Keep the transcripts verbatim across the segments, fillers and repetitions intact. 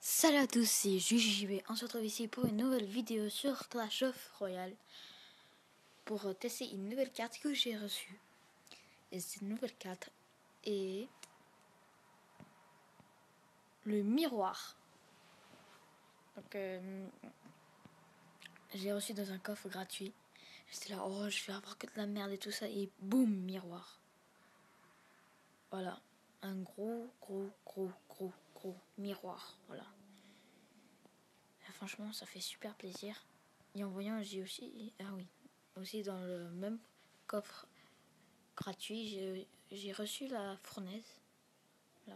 Salut à tous, c'est J On se retrouve ici pour une nouvelle vidéo sur Clash of Royale pour tester une nouvelle carte que j'ai reçue. Et cette nouvelle carte est le miroir. Donc, euh, j'ai reçu dans un coffre gratuit. J'étais là, oh, je vais avoir que de la merde et tout ça. Et boum, miroir. Voilà, un gros, gros, gros, gros, gros miroir. Voilà. Et franchement, ça fait super plaisir. Et en voyant, j'ai aussi, ah oui, aussi dans le même coffre gratuit, j'ai reçu la fournaise. Là.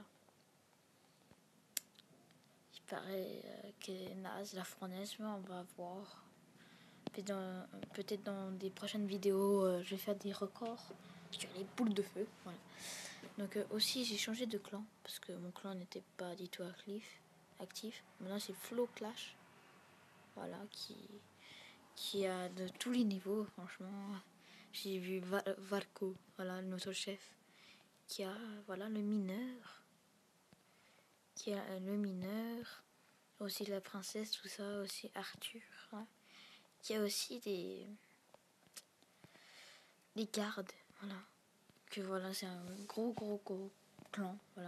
Il paraît euh, qu'elle est naze, la fournaise, mais on va voir. Peut-être dans, peut-être dans des prochaines vidéos, euh, je vais faire des records sur les boules de feu. Voilà. Donc euh, aussi, j'ai changé de clan, parce que mon clan n'était pas du tout actif. actif. Maintenant, c'est Flow Clash. Voilà, qui, qui a de tous les niveaux, franchement. J'ai vu Val Varco, voilà, notre chef, qui a, voilà, le mineur. Qui a le mineur, aussi la princesse, tout ça, aussi Arthur. Hein. Qui a aussi des, des gardes, voilà. Que voilà, c'est un gros, gros, gros clan, voilà.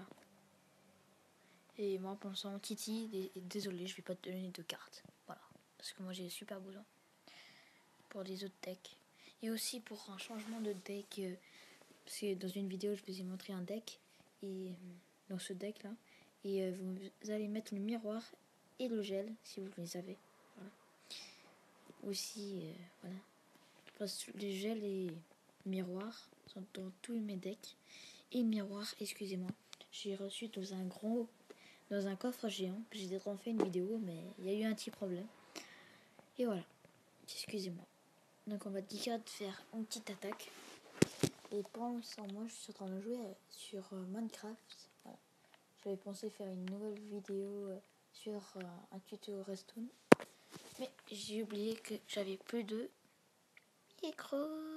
Et moi, pensant Titi, dé désolé, je vais pas te donner de cartes, voilà. Parce que moi, j'ai super besoin pour les autres decks. Et aussi pour un changement de deck, euh, parce que dans une vidéo, je vous ai montré un deck, et dans ce deck-là, et euh, vous allez mettre le miroir et le gel, si vous les avez. Voilà. Aussi, euh, voilà. Parce que les gels et miroirs sont dans tous mes decks. Et miroir, excusez-moi, j'ai reçu dans un gros, dans un coffre géant. J'ai déjà fait une vidéo, mais il y a eu un petit problème. Et voilà, excusez-moi. Donc on va direct faire une petite attaque. Et pour l'instant, moi, je suis en train de jouer sur euh, Minecraft. Voilà. J'avais pensé faire une nouvelle vidéo euh, sur euh, un tuto Redstone. Mais j'ai oublié que j'avais plus de micro.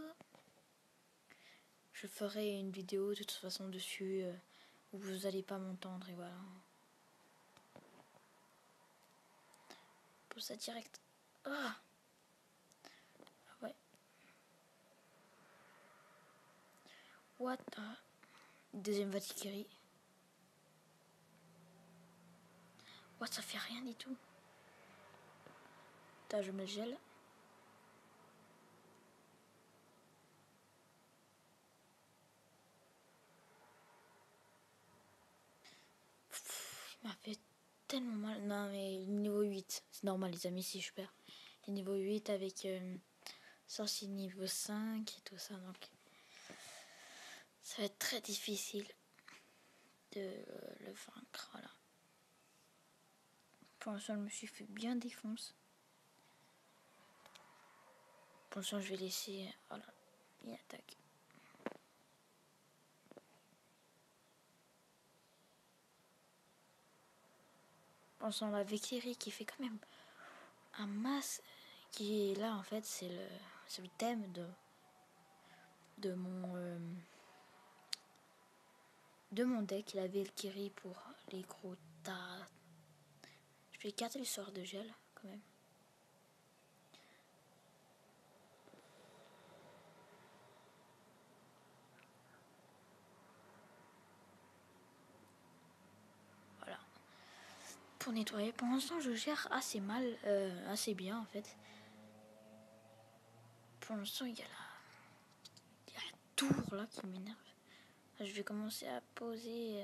Je ferai une vidéo de toute façon dessus euh, où vous allez pas m'entendre et voilà. Pour ça direct. Ah, ah ouais. What the... Deuxième Valkyrie. What, ça fait rien du tout. Putain, je me gèle. Pff, il m'a fait tellement mal. Non mais niveau huit, c'est normal les amis si je perds. Et niveau huit avec euh, sorcier niveau cinq et tout ça, donc ça va être très difficile de le vaincre, voilà. Pour l'instant, je me suis fait bien défoncer. Pour l'instant, je vais laisser, voilà, il attaque. Pour l'instant, la Valkyrie qui fait quand même un masse, qui est là en fait, c'est le, c'est le thème de, de mon, euh, de mon deck, la Valkyrie pour les gros tas. Je vais garder le sort de gel quand même. Voilà. Pour nettoyer, pour l'instant, je gère assez mal, euh, assez bien en fait. Pour l'instant, il y a la, il y a la tour là qui m'énerve. Je vais commencer à poser euh,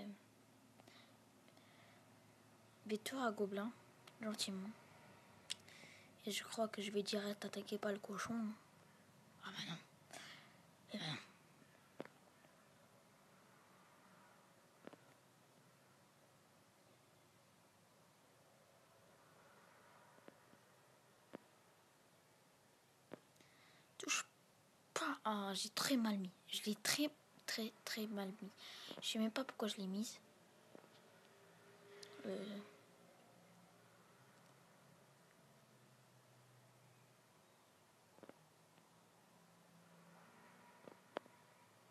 des tours à gobelins, gentiment. Et je crois que je vais direct attaquer par le cochon. Ah bah non. Eh ben non. Touche pas. Ah, j'ai très mal mis. Je l'ai très, très, très mal mis. Je sais même pas pourquoi je l'ai mise. Euh...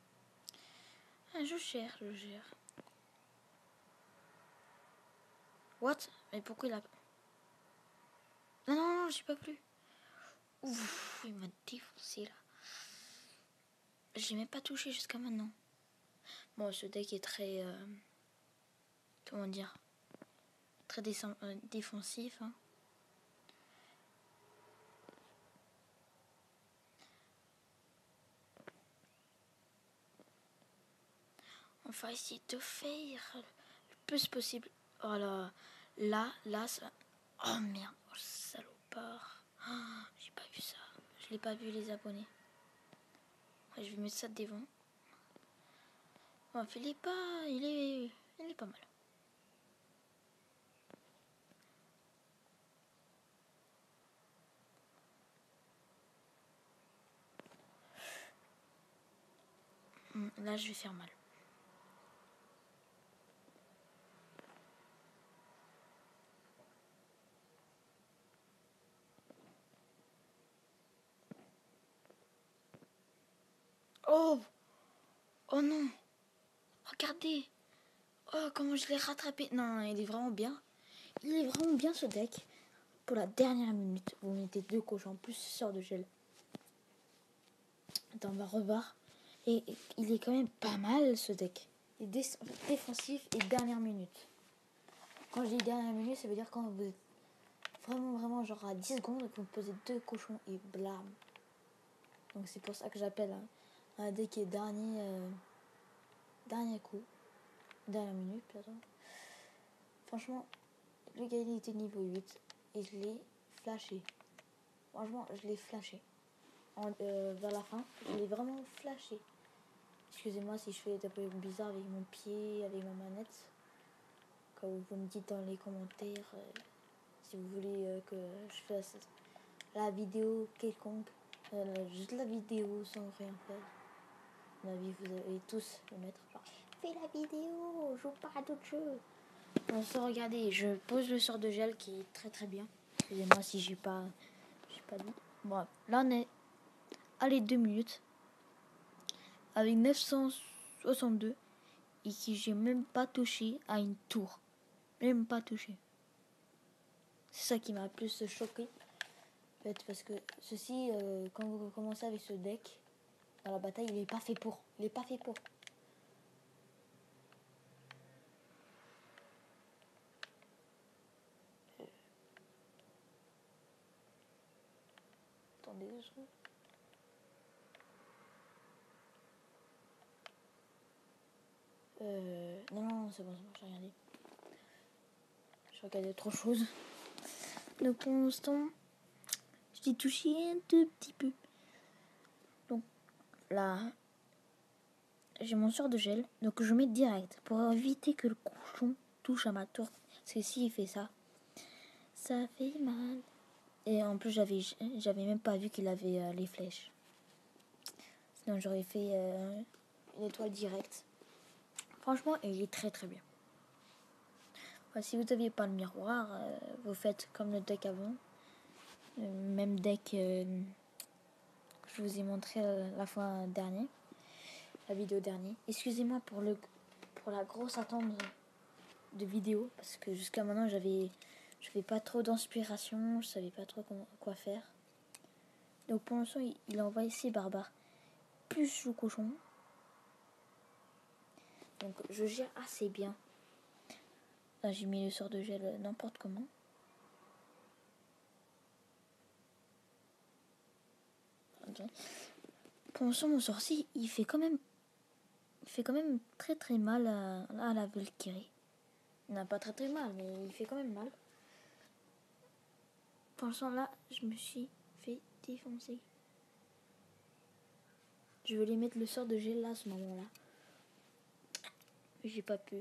Ah, je gère, je gère. What? Mais pourquoi il a... Non, non, non, j'ai pas plus. Ouf, il m'a défoncé là. J'ai même pas touché jusqu'à maintenant. Bon, ce deck est très... Euh, comment dire? Très euh, défensif. Hein. On va essayer de faire le plus possible. Oh là, là, là, ça... Oh merde, oh, salopard. Oh, j'ai pas vu ça. Je l'ai pas vu les abonnés. Ouais, je vais mettre ça devant. Bon, il est pas... Il est... Il est pas mal. Là, je vais faire mal. Oh! Oh non! Regardez! Oh, comment je l'ai rattrapé! Non, il est vraiment bien. Il est vraiment bien ce deck. Pour la dernière minute, vous mettez deux cochons plus sort de gel. Attends, on va revoir. Et, et il est quand même pas mal ce deck. Il est défensif et dernière minute. Quand je dis dernière minute, ça veut dire quand vous êtes vraiment, vraiment genre à dix secondes et que vous posez deux cochons et blam. Donc c'est pour ça que j'appelle un, un deck qui est dernier, euh, dernier coup. Dernière minute, pardon. Franchement, le gars il était niveau huit et je l'ai flashé. Franchement, je l'ai flashé. En, euh, vers la fin, je l'ai vraiment flashé. Excusez-moi si je fais des peu bizarre avec mon pied, avec ma manette. Quand vous me dites dans les commentaires euh, si vous voulez euh, que je fasse la vidéo quelconque. Euh, juste la vidéo sans rien faire. À mon avis, vous allez tous le mettre. Genre, fais la vidéo, joue pas à d'autres jeux. On se regardez, je pose le sort de gel qui est très très bien. Excusez-moi si j'ai pas, j'ai pas dit. Bon, là on est à les deux minutes avec neuf cent soixante-deux et qui j'ai même pas touché à une tour, même pas touché. C'est ça qui m'a plus choqué, en fait, parce que ceci, euh, quand vous commencez avec ce deck dans la bataille, il est pas fait pour, il est pas fait pour. Attendez deux secondes. Euh, non, non, c'est bon, c'est bon, j'ai rien dit. Je regardais trop de choses. Donc pour l'instant, je t'ai touché un tout petit peu. Donc là, j'ai mon sort de gel. Donc je mets direct pour éviter que le cochon touche à ma tour. Parce que s'il fait ça, ça fait mal. Et en plus, j'avais, j'avais même pas vu qu'il avait euh, les flèches. Sinon, j'aurais fait euh, une étoile directe. Franchement, il est très très bien. Enfin, si vous n'aviez pas le miroir, euh, vous faites comme le deck avant. Le même deck euh, que je vous ai montré euh, la fois dernière. La vidéo dernière. Excusez-moi pour, le, pour la grosse attente de, de vidéo. Parce que jusqu'à maintenant, j'avais... Je n'avais pas trop d'inspiration. Je savais pas trop comment, quoi faire. Donc pour l'instant, il, il envoie ici Barbare. Plus le cochon. Donc je gère assez bien. Là, j'ai mis le sort de gel n'importe comment. Pour l'instant, mon sorcier, il fait quand même, il fait quand même très très mal à, à la Valkyrie. Il n'a pas très très mal, mais il fait quand même mal. Pour l'instant, là, je me suis fait défoncer. Je voulais mettre le sort de gel là à ce moment-là. Mais j'ai pas pu.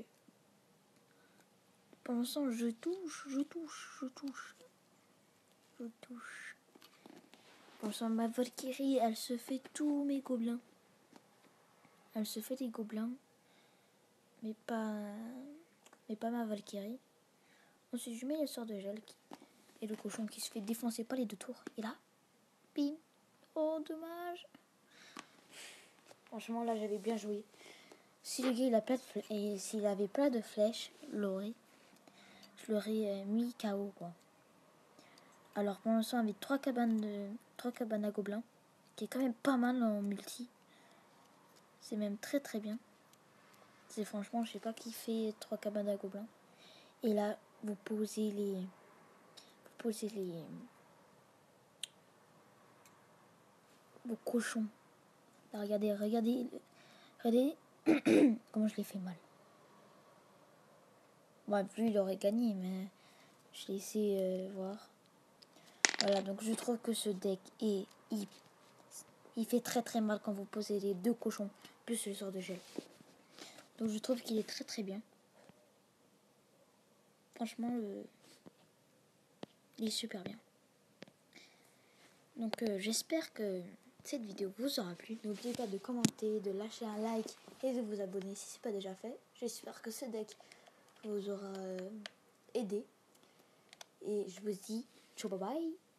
Pour l'instant, je touche, je touche, je touche. Je touche. Pour l'instant, ma Valkyrie, elle se fait tous mes gobelins. Elle se fait des gobelins. Mais pas, mais pas ma Valkyrie. Ensuite, je mets le sort de gel qui... et le cochon qui se fait défoncer par les deux tours. Et là, bim. Oh, dommage. Franchement, là, j'avais bien joué. Si le gars, il a plein de flèches, et s'il avait plein de flèches, l'aurait, je l'aurais euh, mis K O quoi. Alors pour l'instant avec trois cabanes de trois cabanes à gobelins, qui est quand même pas mal en multi. C'est même très très bien. C'est franchement, je sais pas qui fait trois cabanes à gobelins. Et là, vous posez les vous posez les vos cochons. Là, regardez, regardez, regardez comment je l'ai fait mal. Bon, lui il aurait gagné, mais je l'ai laissé euh, voir. Voilà, donc je trouve que ce deck est il, il fait très très mal quand vous posez les deux cochons plus le sort de gel. Donc je trouve qu'il est très très bien. Franchement, euh, il est super bien. Donc euh, j'espère que cette vidéo vous aura plu. N'oubliez pas de commenter, de lâcher un like et de vous abonner si ce n'est pas déjà fait. J'espère que ce deck vous aura euh, aidé. Et je vous dis ciao, bye bye.